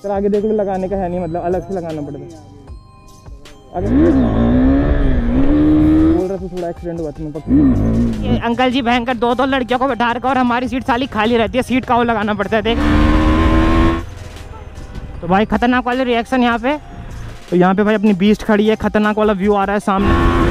Sir आगे देख लो, लगाने का है नहीं, मतलब अलग से लगाना पड़ेगा। अगर बोल रहा था थोड़ा एक्सीडेंट हुआ था मैं पक्का। ये अंकल जी भयंकर दो लड़कियों को बैठा रखा और हमारी सीट साली खाली रहती है, सीट का वो लगाना पड़ता है देख। तो भाई खतरनाक वाले रिएक्शन यहाँ पे। तो यहाँ पे भाई अपनी बीस्ट खड़ी है, खतरनाक वाला व्यू आ रहा है सामने।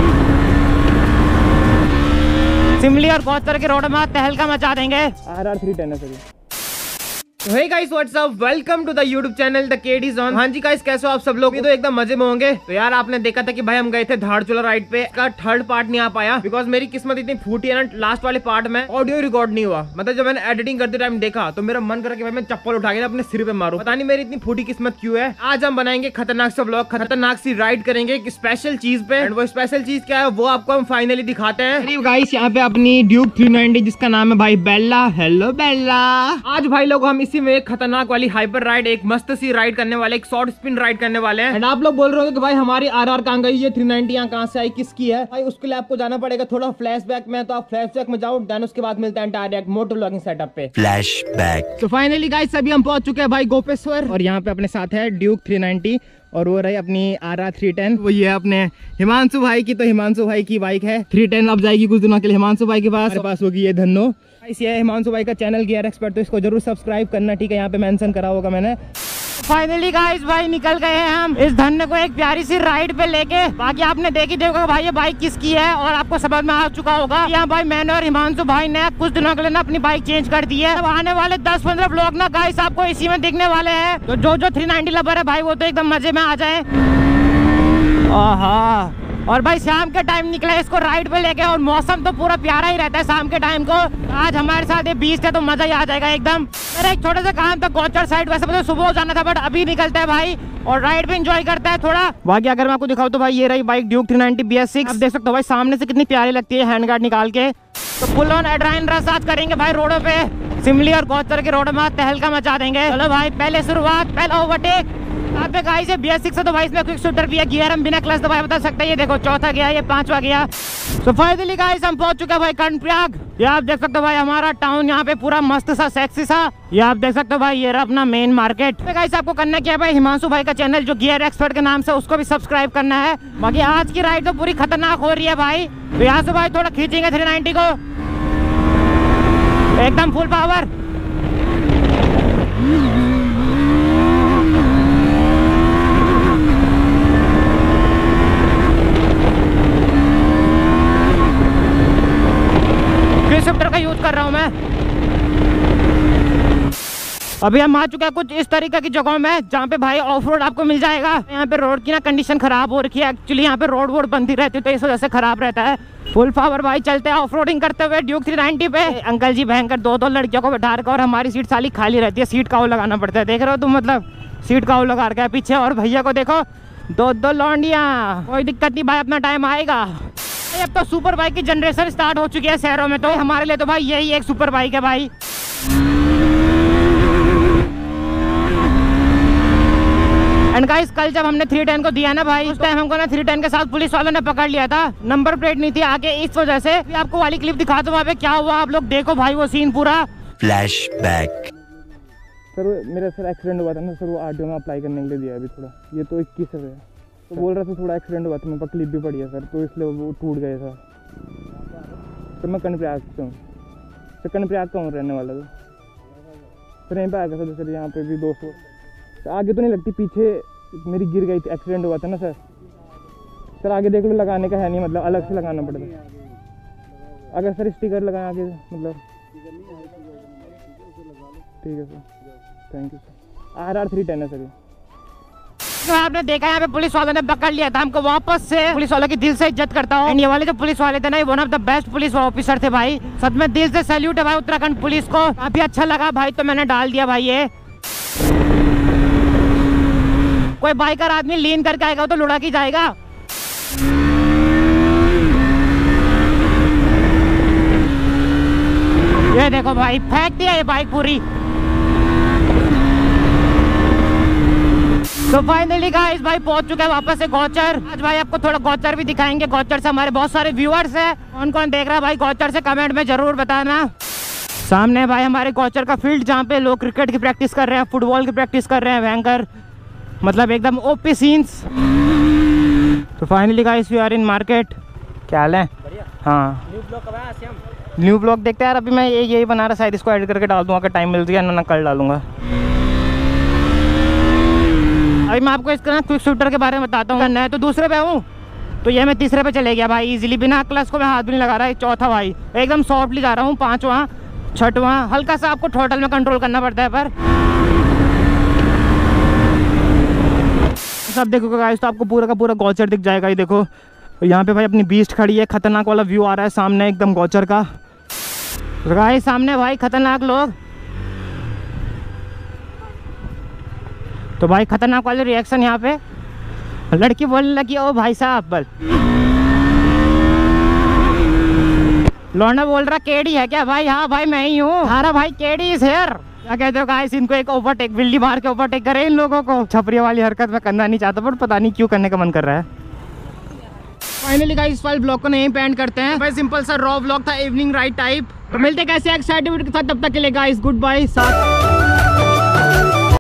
सिमली और गौचर के रोड में तहलका मचा देंगे। RR 310 है sir. Hey guys, what's up? Welcome to the YouTube channel The KD Zone। हाँ जी गाइस, कैसे हो आप सब लोग? तो एकदम मजे में होंगे। तो यार आपने देखा था कि भाई हम गए थे धारचूला राइड पे, का थर्ड पार्ट नहीं आ पाया बिकॉज मेरी किस्मत इतनी फूटी है ना, लास्ट वाले पार्ट में ऑडियो रिकॉर्ड नहीं हुआ। मतलब जब मैंने एडिटिंग करते टाइम देखा तो मेरा मन करा कि भाई मैं चप्पल उठा के अपने सिर पे मारूं। पता नहीं मेरी इतनी फूटी किस्मत क्यों है। आज हम बनाएंगे खतरनाक सा व्लॉग, खतरनाक सी राइड करेंगे एक स्पेशल चीज पे। एंड वो स्पेशल चीज क्या है वो आपको हम फाइनली दिखाते हैं। गाइस यहाँ पे अपनी ड्यूक 390 जिसका नाम है भाई बेल्ला। हेलो बेल्ला। आज भाई लोग हम इसी में खतरनाक वाली हाइपर राइड, एक मस्त सी राइड करने वाले, एक शॉर्ट स्पिन राइड करने वाले हैं। एंड आप लोग बोल रहे हो कि भाई हमारी RR कहाँ गई, ये 390 यहाँ कहाँ से आई, किसकी है भाई? उसके लिए आपको जाना पड़ेगा थोड़ा फ्लैशबैक में। तो आप फ्लैशबैक में जाओ, देन उसके बाद मिलते हैं डायरेक्ट मोटो व्लॉगिंग सेटअप पे। फ्लैशबैक। तो फाइनली गाइस अभी हम पहुंच चुके हैं भाई गोपेश्वर, और यहाँ पे अपने साथ है ड्यूक 390 और वो रही अपनी RR 310। वो ये अपने हिमांशु भाई की, तो हिमांशु भाई की बाइक है 310। अब जाएगी कुछ दिनों के लिए हिमांशु भाई के पास होगी ये धन्नो। ये हिमांशु भाई का चैनल गियर एक्सपर्ट, तो इसको जरूर सब्सक्राइब करना, ठीक है? यहाँ पे मेंशन करा होगा मैंने। फाइनली गाइस भाई निकल गए हैं हम इस धन्ने को एक प्यारी सी राइड पे लेके। बाकी आपने देखी देखोगे भाई ये बाइक किसकी है और आपको समझ में आ चुका होगा। यहाँ भाई मैंने और हिमांशु भाई ने कुछ दिनों के लिए ना अपनी बाइक चेंज कर दी है। अब आने वाले 10-15 व्लॉग ना गाइस आपको इसी में दिखने वाले हैं। तो जो 390 लवर है भाई वो तो एकदम मजे में आ जाए। आहा, और भाई शाम के टाइम निकला इसको राइड पे लेके, और मौसम तो पूरा प्यारा ही रहता है शाम के टाइम को। आज हमारे साथ ये बीस्ट है तो मजा ही आ जाएगा एकदम। मेरा एक छोटा सा काम था गौचर साइड, वैसे मुझे सुबह हो जाना था बट अभी निकलता है भाई और राइड भी एंजॉय करता है थोड़ा। बाकी अगर मैं आपको दिखाऊं तो भाई ये रही बाइक ड्यूक 390 BS6। आप देख सकते हो भाई सामने से कितनी प्यारी लगती है हैंड गार्ड निकाल के। तो फुल ऑन एड्रेनालिन रश आज करेंगे भाई रोडों पे, सिमली और गौचर के रोड में तहलका मचा देंगे। चलो भाई पहले शुरुआत, पहला ओवरटेक। यहाँ पे गाइस ये BS6 है तो भाई इसमें क्विक शूटर भी है, गियर हम बिना क्लच दबाए बता सकते हैं। ये देखो चौथा गया, ये पांचवा गया। तो फाइनली गाइस हम पहुंच चुके हैं भाई कर्णप्रयाग। ये आप देख सकते हो भाई हमारा टाउन यहाँ पे पूरा मस्त सा सेक्सी सा। ये आप देख सकते हो भाई ये रहा अपना मेन मार्केट। तो गाइस आपको करना क्या है भाई, हिमांशु भाई का चैनल जो गियर एक्सपर्ट के नाम से, उसको भी सब्सक्राइब करना है। बाकी आज की राइड तो पूरी खतरनाक हो रही है भाई। तो यहाँ से भाई थोड़ा खींचेंगे 390 को एकदम फुल पावर। शिफ्टर का यूज कर रहा हूं मैं। अभी हम आ चुके हैं कुछ इस तरीके की जगहों में जहाँ पे भाई ऑफ रोड आपको मिल जाएगा। यहाँ पे रोड की ना कंडीशन खराब हो रखी है एक्चुअली, यहाँ पे रोड वोड बनती रहती है तो इस वजह से खराब रहता है। फुल पावर भाई चलते हैं ऑफ रोडिंग करते हुए ड्यूक 390 पे। अंकल जी भयंकर दो लड़कियों को बैठा रखा और हमारी सीट साली खाली रहती है, सीट का वो लगाना पड़ता है। देख रहे हो तुम, मतलब सीट का वो लगा रखा है पीछे। और भैया को देखो दो लौंडियाँ, कोई दिक्कत नहीं भाई, अपना टाइम आएगा। अब तो सुपर बाइक की जनरेशन स्टार्ट हो चुकी है शहरों में, तो हमारे लिए तो भाई यही एक सुपर बाइक है भाई। एंड गाइस कल जब हमने 310 को दिया ना भाई, उस टाइम हमको ना 310 के साथ पुलिस वालों ने पकड़ लिया था, नंबर प्लेट नहीं थी आगे, इस वजह से। आपको वाली क्लिप दिखा दो वहाँ पे क्या हुआ, आप लोग देखो भाई वो सीन पूरा। फ्लैशबैक। सर मेरा सर एक्सीडेंट हुआ था ना सर, वो RTO में अप्लाई करने के लिए दिया अभी थोड़ा। ये तो 21 है तो बोल रहा था थोड़ा एक्सीडेंट हुआ था, मेरे पास क्लिप भी पड़ी है सर, तो इसलिए वो टूट गया था। तो मैं कर्णप्रयाग से हूँ सर, कर्णप्रयाग का हूँ रहने वाला। तो सर यहीं पे आ गया सर, यहाँ पे भी 200 तो आगे तो नहीं लगती, पीछे मेरी गिर गई थी, एक्सीडेंट हुआ था ना सर। सर आगे देख लो, लगाने का है नहीं, मतलब अलग से लगाना पड़ेगा। अगर सर स्टिकर लगाए आगे, मतलब ठीक है sir, thank you sir. RR 310 है सर ये। तो आपने देखा यहाँ पे पुलिस वालों ने पकड़ लिया था हमको, वापस से पुलिस वालों की दिल से इज्जत करता हूँ। ये वाले जो पुलिस वाले थे ना, one of the best police officer थे भाई, सच में दिल से सैल्यूट है भाई उत्तराखंड पुलिस को। काफी अच्छा लगा भाई, तो मैंने डाल दिया भाई। ये कोई बाइकर आदमी लीन करके आएगा तो लुढ़क ही जाएगा। ये देखो भाई फेंक दिया ये बाइक पूरी। तो फाइनली गाइस भाई पहुंच चुके हैं वापस से गौचर। आज भाई आपको थोड़ा गौचर भी दिखाएंगे। गौचर से हमारे बहुत सारे व्यूअर्स हैं, कौन कौन देख रहा है भाई गौचर से कमेंट में जरूर बताना। सामने भाई हमारे गौचर का फील्ड जहाँ पे लोग क्रिकेट की प्रैक्टिस कर रहे हैं, फुटबॉल की प्रैक्टिस कर रहे हैं, भयंकर मतलब एकदम ओपी सीन्स। तो finally guys we are in market. क्या हाल है? हाँ न्यू ब्लॉग देखते हैं यार। अभी मैं यही बना रहा, शायद इसको एडिट करके डाल दूँगा अगर टाइम मिल गया ना कल डालूंगा। अभी मैं आपको इसका ना क्विक शूटर के बारे में बताता हूँ। मैं तो दूसरे पे हूँ, तो ये मैं तीसरे पे चले गया भाई इजीली, बिना क्लच को मैं हाथ भी नहीं लगा रहा। चौथा भाई एकदम सॉफ्टली जा रहा हूँ। पाँचवां, छठवां, हल्का सा आपको टोटल में कंट्रोल करना पड़ता है। पर सब देखोगे गाइस तो आपको पूरा का पूरा गौचर दिख जाएगा। ये देखो यहाँ पे भाई अपनी बीस्ट खड़ी है, खतरनाक वाला व्यू आ रहा है सामने एकदम गौचर का। गाइस सामने भाई खतरनाक लोग, तो भाई खतरनाक वाले रिएक्शन यहाँ पे। लड़की बोलने लगी ओ भाई साहब बल, लौंडा बोल रहा केडी है क्या भाई? हाँ भाई मैं ही हूँ। हमारा भाई केडी इज हियर। क्या कहते हो गाइस? इनको एक ओवरटेक, बिल्ली मार के ओवरटेक करे इन लोगों को। छपरी वाली हरकत मैं करना नहीं चाहता पर पता नहीं क्यों करने का मन कर रहा है। फाइनली गाइस वाले ब्लॉग को नहीं पेंट करते हैं। भाई सिंपल सा रॉ ब्लॉग था, इवनिंग राइड टाइप। तो मिलते कैसे एक्साइटेड के साथ, तब तक के लिए गाइस गुड बाय। साथ